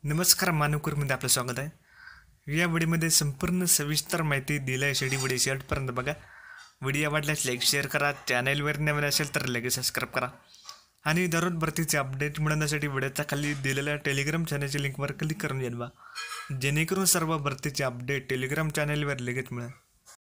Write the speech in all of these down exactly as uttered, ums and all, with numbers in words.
नमस्कार महानगरमध्ये आपलं स्वागत आहे। या व्हिडिओमध्ये संपूर्ण सविस्तर माहिती दिली आहे। शेडी व्हिडिओ शेवटपर्यंत बघा। व्हिडिओ आवडल्यास लाईक शेअर करा, चॅनलवर नवीन असेल तर लगेच सबस्क्राइब करा आणि दररोज भरतीचे अपडेट मिळवण्यासाठी व्हिडिओच्या खाली दिलेल्या टेलिग्राम चॅनलच्या लिंकवर क्लिक करून घ्या, जेणेकरून सर्व भरतीचे अपडेट टेलिग्राम चॅनलवर लगेच मिळेल।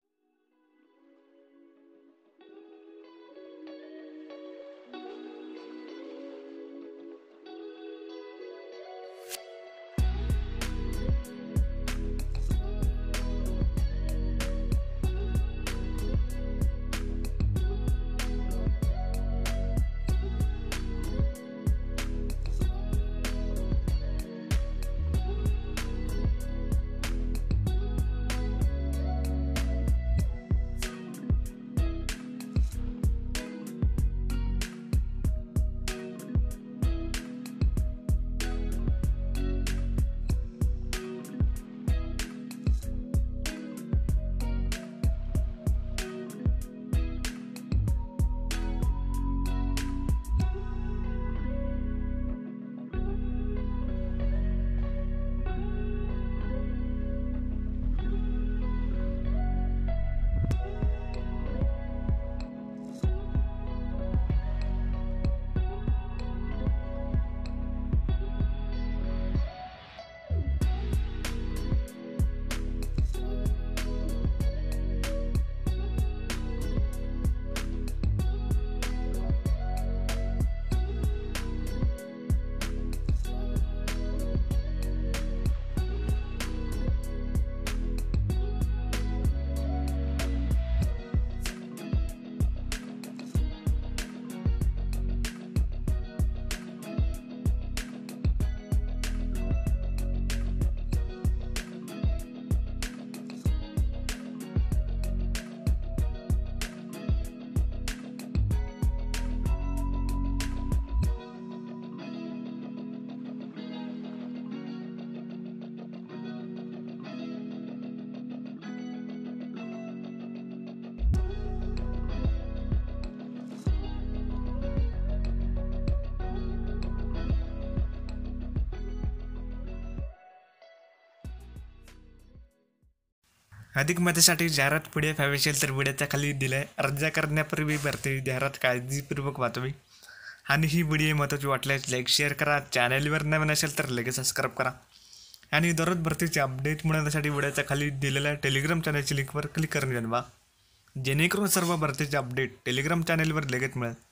अधिक माहितीसाठी जाहिरात पीडीएफ हवी असेल तर व्हिडिओच्या खाली दिलाय। अर्ज करण्यापूर्वी भरती जाहिरात काळजीपूर्वक वाचावी आणि ही व्हिडिओ महत्त्वाची वाटल्यास लाईक शेअर करा, चॅनलवर नवीन असेल तर लगेच सबस्क्राइब करा आणि दररोज भरतीचे अपडेट मिळवण्यासाठी व्हिडिओच्या खाली दिलेल्या टेलिग्राम चॅनलच्या लिंकवर क्लिक करून घ्या, जेणेकरून सर्व भरतीचे अपडेट टेलिग्राम चॅनलवर लगेच मिळेल।